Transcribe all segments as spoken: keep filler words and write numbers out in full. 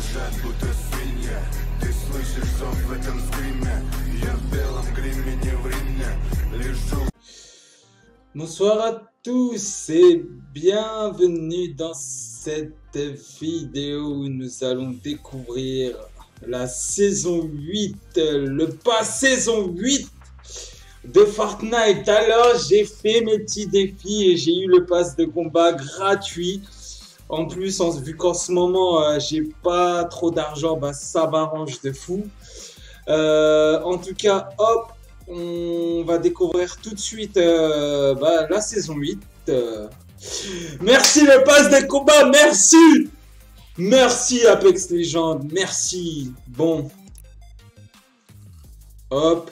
визжат, будто свинья. Ты слышишь зов в этом скриме. Я в белом гриме, не в Риме. Лежу. Bonsoir à tous et bienvenue dans cette vidéo où nous allons découvrir la saison huit, le pas saison huit de Fortnite. Alors j'ai fait mes petits défis et j'ai eu le pass de combat gratuit. En plus, en, vu qu'en ce moment euh, j'ai pas trop d'argent, bah ça m'arrange de fou. Euh, en tout cas, hop, on va découvrir tout de suite euh, bah, la saison huit. Euh. Merci le pass de combat, merci. Merci Apex Legends, merci. Bon. Hop.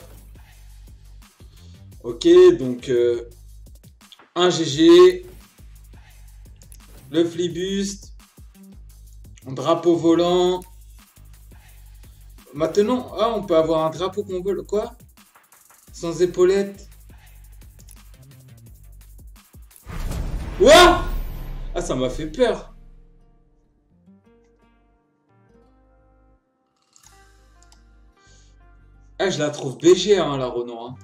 Ok, donc euh, un G G. Le flibust. Drapeau volant. Maintenant, ah, on peut avoir un drapeau qu'on vole. Quoi? Sans épaulettes. Ouah! Ah, ça m'a fait peur. Ah, je la trouve B G, hein, la Renault. Hein.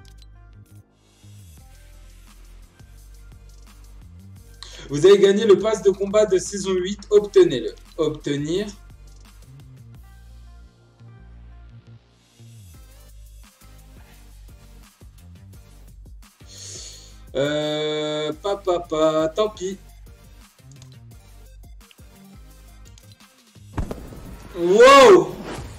Vous avez gagné le pass de combat de saison huit. Obtenez-le. Obtenir. Euh, papa, papa, tant pis. Wow!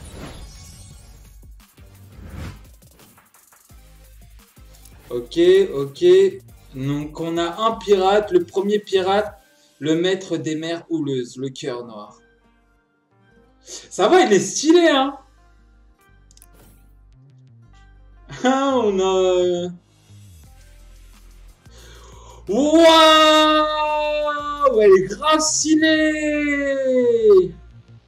Ok, ok. Donc on a un pirate, le premier pirate, le maître des mers houleuses, le cœur noir. Ça va, il est stylé, hein? Ah, on a... Waouh! Elle est grave stylée!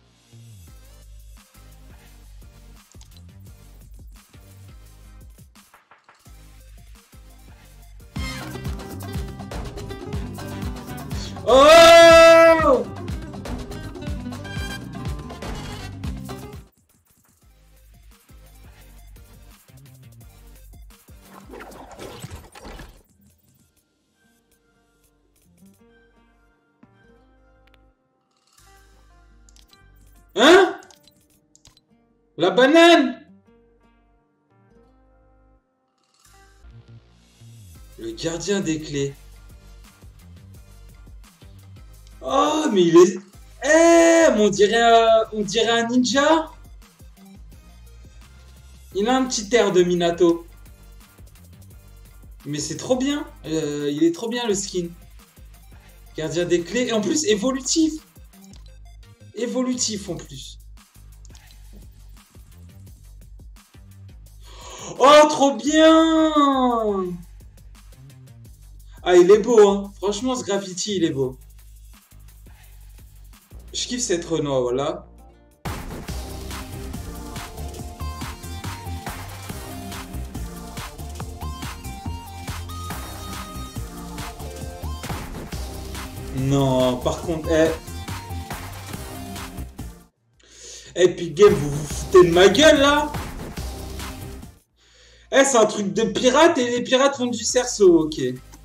Oh! Hein? La banane? Le gardien des clés. Oh, mais il est... Eh, mais on dirait, un... on dirait un ninja. Il a un petit air de Minato. Mais c'est trop bien. Euh, il est trop bien le skin. Gardien des clés. Et en plus, évolutif. Évolutif en plus. Oh, trop bien! Ah, il est beau, hein. Franchement, ce graffiti, il est beau. Je kiffe cette Renault, voilà. Non, par contre, eh... Epic Games, vous vous foutez de ma gueule, là? Eh, c'est un truc de pirate et les pirates font du cerceau, ok.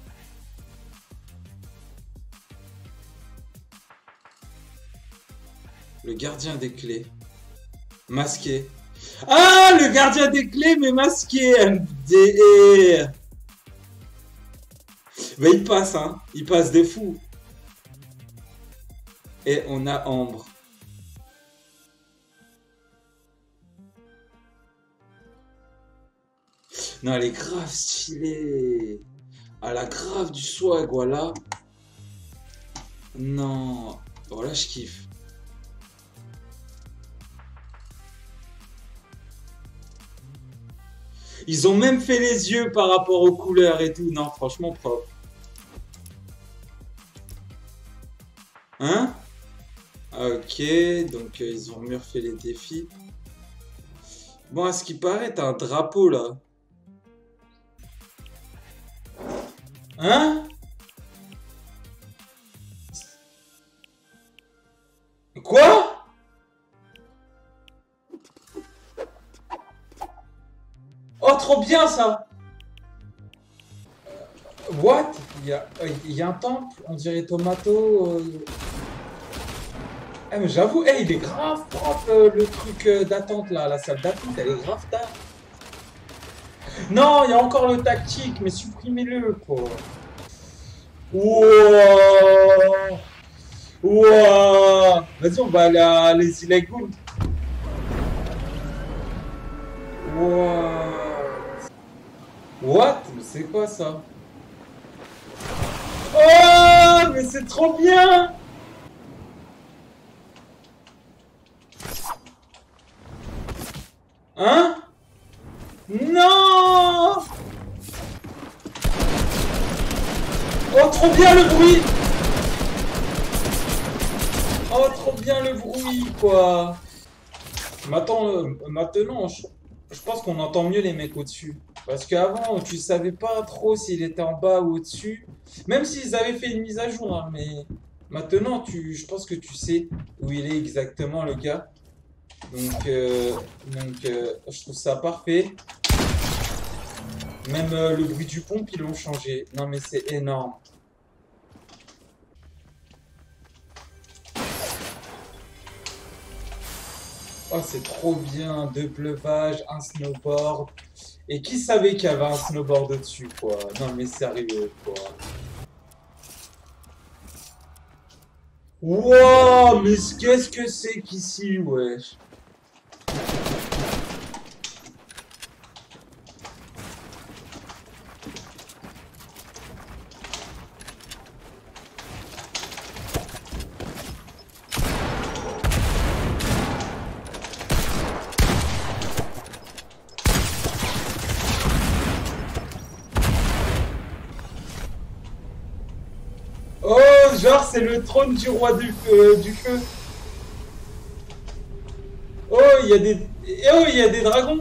Le gardien des clés. Masqué. Ah, le gardien des clés, mais masqué. M D R. Mais il passe, hein. Il passe des fous. Et on a Ambre. Non, elle est grave stylée. Elle a grave du swag, voilà. Non. Voilà, je kiffe. Ils ont même fait les yeux par rapport aux couleurs et tout. Non, franchement, propre. Hein? Ok, donc euh, ils ont mieux refait les défis. Bon, à ce qui paraît, t'as un drapeau, là. Hein? Quoi? Oh, trop bien ça! What? Il y a, il y a un temple, on dirait Tomato. Euh... Eh, mais j'avoue, eh, il est grave propre euh, le truc euh, d'attente là, la salle d'attente, elle est grave tard. Non, il y a encore le tactique, mais supprimez-le quoi. Wouah! Wouah! Vas-y, on va aller à les Illegals. Wouah! What? Mais c'est quoi ça? Oh, mais c'est trop bien! Hein? Non! Oh, trop bien le bruit! Oh, trop bien le bruit, quoi! Maintenant, euh, maintenant je, je pense qu'on entend mieux les mecs au-dessus. Parce qu'avant, tu savais pas trop s'il était en bas ou au-dessus. Même s'ils avaient fait une mise à jour, hein, mais maintenant, tu, je pense que tu sais où il est exactement, le gars. Donc, euh, donc euh, je trouve ça parfait. Même euh, le bruit du pompe, ils l'ont changé. Non, mais c'est énorme. Oh, c'est trop bien. Deux pleuvages, un snowboard. Et qui savait qu'il y avait un snowboard au-dessus, quoi? Non, mais sérieux, quoi. Wow, mais qu'est-ce que c'est qu'ici, wesh? Oh, genre, c'est le trône du roi du feu. Du feu. Oh, il y a des... Oh, il y a des dragons.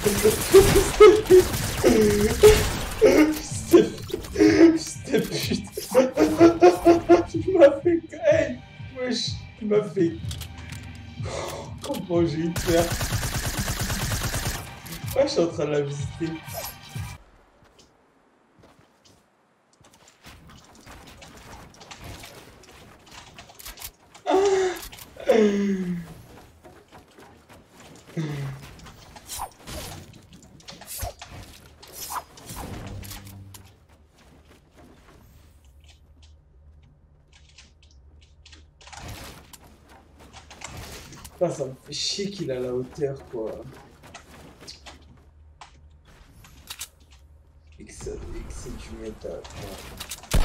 C'était putain. Tu m'as fait. Hey, wesh, tu m'as fait. Comment j'ai eu de faire? Ouais, je suis en train de la visiter. Ah, ça me fait chier qu'il a la hauteur, quoi. Et que ça, et que c'est du métal, quoi.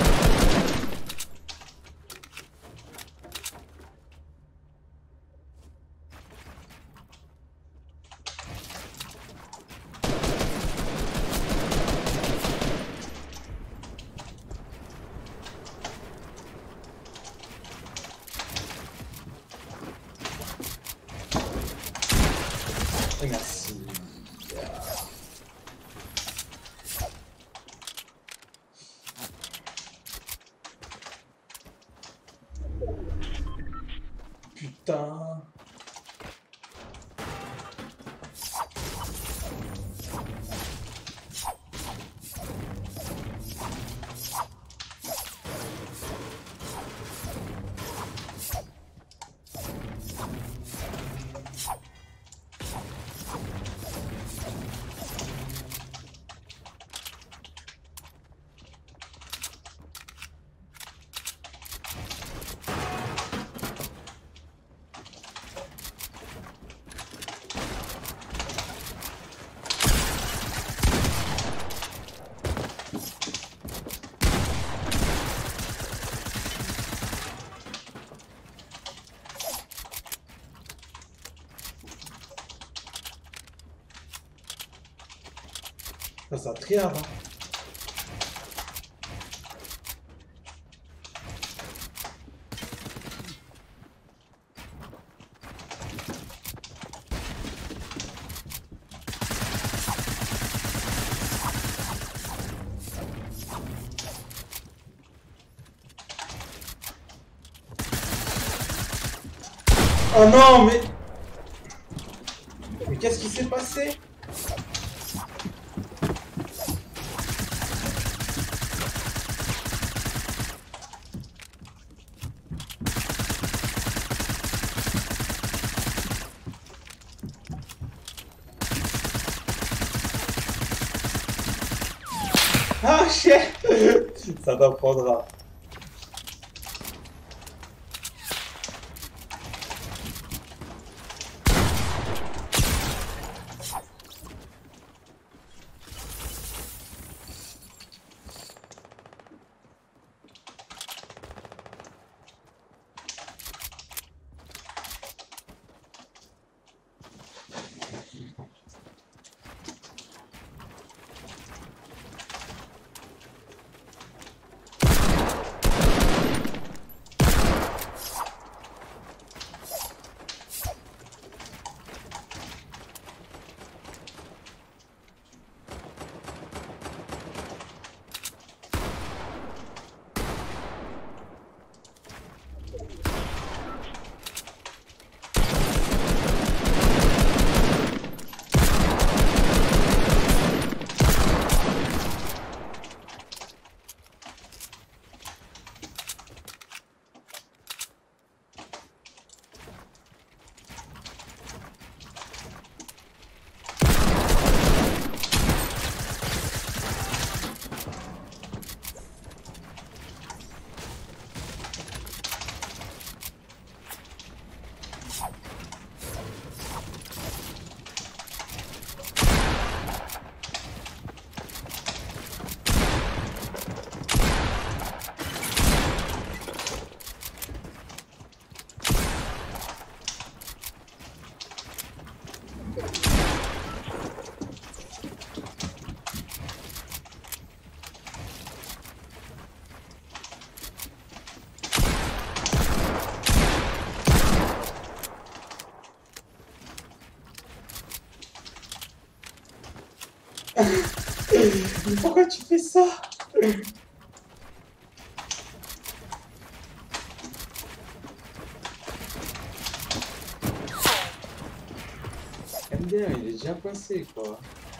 Merci. Putain. Ça, ça triade, hein. Oh non, mais... Mais qu'est-ce qui s'est passé? Ah, chien. Ça t'apprendra. Pourquoi tu fais ça? M D R, il est déjà passé, quoi.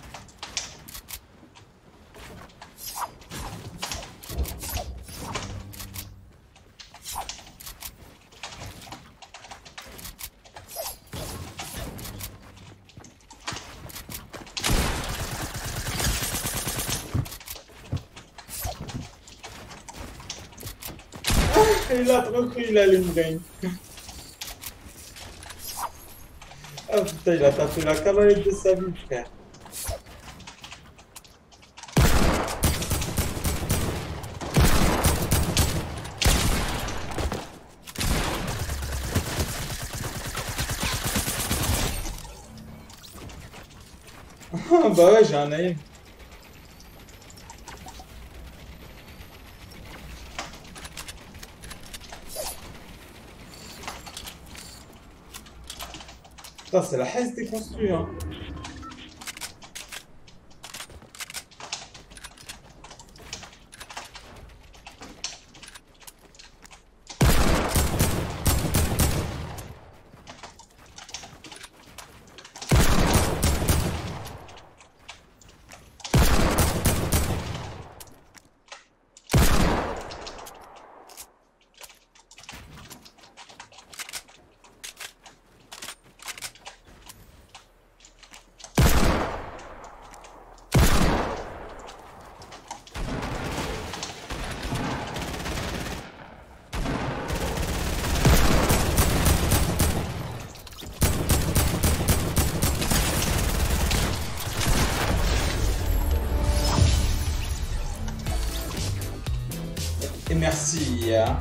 Il a trop cru, il allait me gagner. Ah putain, il a tapé la camarade de sa vie, frère. Ah bah ouais, j'en ai une. C'est la haine des construits, hein. Et merci. Hein.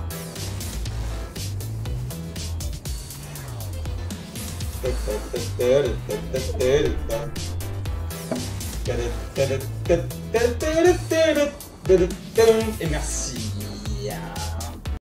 Et merci.